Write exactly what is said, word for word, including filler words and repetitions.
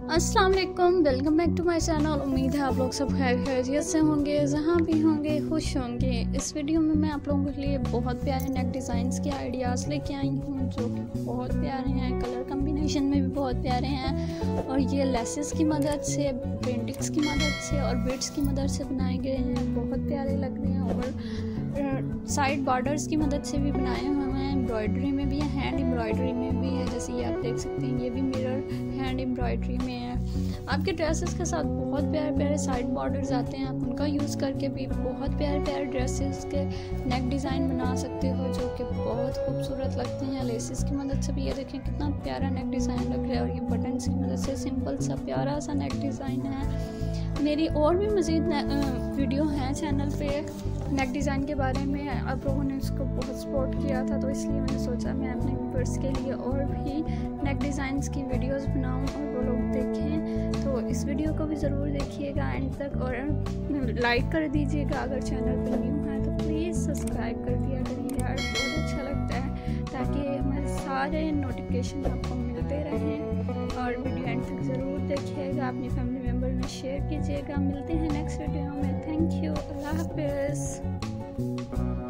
अस्सलाम वालेकुम, welcome back to my channel. उम्मीद है आप लोग सब खैर खैरियत से होंगे, जहाँ भी होंगे खुश होंगे। इस वीडियो में मैं आप लोगों के लिए बहुत प्यारे नेक डिज़ाइंस के आइडियाज़ लेके आई हूँ जो कि बहुत प्यारे हैं, कलर कम्बिनेशन में भी बहुत प्यारे हैं और ये लेसेस की मदद से, पेंटिंग्स की मदद से और बीड्स की मदद से बनाए गए हैं। बहुत प्यारे लग रहे हैं और साइड बॉर्डर्स की मदद से भी बनाए हुए हैं। एम्ब्रॉयडरी में भी है, हैंड एम्ब्रॉयडरी में भी है, जैसे ये आप देख सकते हैं। ये भी मिरर हैंड एम्ब्रॉयडरी में है। आपके ड्रेसेस के साथ बहुत प्यारे प्यारे साइड बॉर्डर्स आते हैं, आप उनका यूज़ करके भी बहुत प्यारे प्यारे ड्रेसेस के नेक डिज़ाइन बना सकते हो जो कि बहुत खूबसूरत लगते हैं। लेसेस की मदद से भी ये देखें कितना प्यारा नेक डिज़ाइन लग रहा है और ये बटन्स की मदद से सिंपल सा प्यारा सा नेक डिज़ाइन है। मेरी और भी मज़ीद वीडियो हैं चैनल पे नेक डिज़ाइन के बारे में। आप लोगों ने उसको बहुत सपोर्ट किया था तो इसलिए मैंने सोचा मैं अपने व्यूअर्स के लिए और भी नेक डिज़ाइंस की वीडियोस बनाऊं और वो लोग देखें। तो इस वीडियो को भी ज़रूर देखिएगा एंड तक और लाइक कर दीजिएगा। अगर चैनल पर न्यू है तो प्लीज़ सब्सक्राइब कर दिया करिए यार, बहुत अच्छा लगता है, ताकि हमारे सारे नोटिफिकेशन आपको मिलते रहें। और वीडियो एंड तक ज़रूर देखिएगा, अपनी फैमिली मेम्बर में शेयर कीजिएगा। मिलते हैं नेक्स्ट वीडियो में। थैंक यू, अल्लाह हाफिज़।